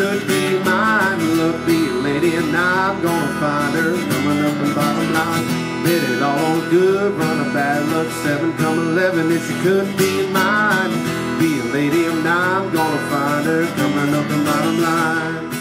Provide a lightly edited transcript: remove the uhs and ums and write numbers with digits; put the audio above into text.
could be mine. Look, be a lady and I'm gonna find her. Coming up and bottom line, bet it all good. Run a bad luck 7, come 11. If she could be mine, be a lady and I'm gonna find her. Coming up and bottom line.